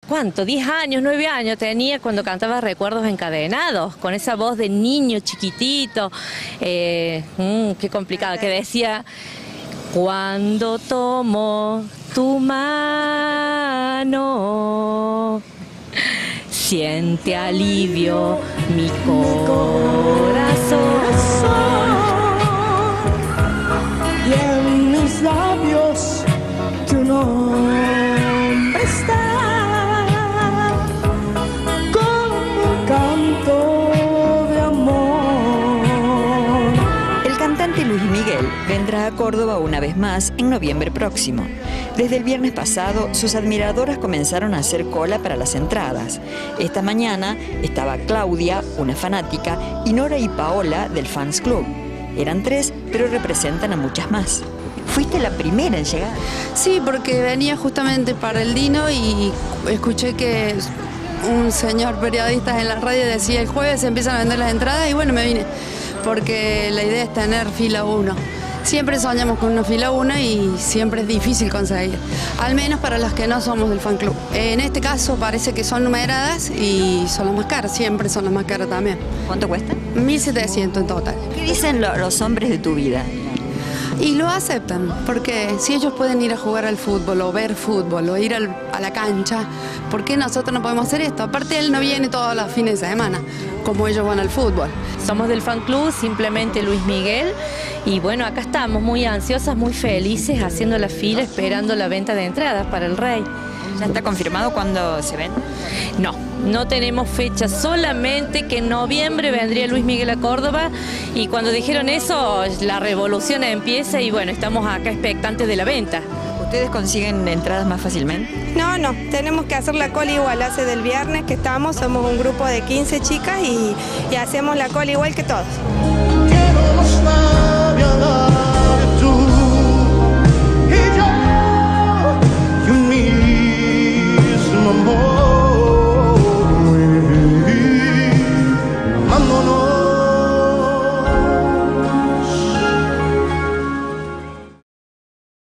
¿Cuánto? 10 años, 9 años tenía cuando cantaba Recuerdos Encadenados, con esa voz de niño chiquitito, qué complicado, que decía: cuando tomo tu mano, siente alivio mi corazón. Y en mis labios tu nombre está, como un canto de amor. El cantante Luis Miguel vendrá a Córdoba una vez más en noviembre próximo. Desde el viernes pasado, sus admiradoras comenzaron a hacer cola para las entradas. Esta mañana estaba Claudia, una fanática, y Nora y Paola del Fans Club. Eran 3, pero representan a muchas más. Fuiste la primera en llegar. Sí, porque venía justamente para el Dino y escuché que un señor periodista en la radio decía: el jueves se empiezan a vender las entradas, y bueno, me vine, porque la idea es tener fila 1. Siempre soñamos con una fila 1 y siempre es difícil conseguir, al menos para los que no somos del fan club. En este caso parece que son numeradas y son las más caras, siempre son las más caras también. ¿Cuánto cuesta? 1.700 en total. ¿Qué dicen los hombres de tu vida? Y lo aceptan, porque si ellos pueden ir a jugar al fútbol o ver fútbol o ir a la cancha, ¿por qué nosotros no podemos hacer esto? Aparte, él no viene todos los fines de semana, como ellos van al fútbol. Somos del fan club, simplemente Luis Miguel, y bueno, acá estamos muy ansiosas, muy felices, haciendo la fila, esperando la venta de entradas para el Rey. ¿Ya está confirmado cuándo se vende? No tenemos fecha, solamente que en noviembre vendría Luis Miguel a Córdoba, y cuando dijeron eso, la revolución empieza y bueno, estamos acá expectantes de la venta. ¿Ustedes consiguen entradas más fácilmente? No, tenemos que hacer la cola igual, hace del viernes que estamos, somos un grupo de 15 chicas y hacemos la cola igual que todos.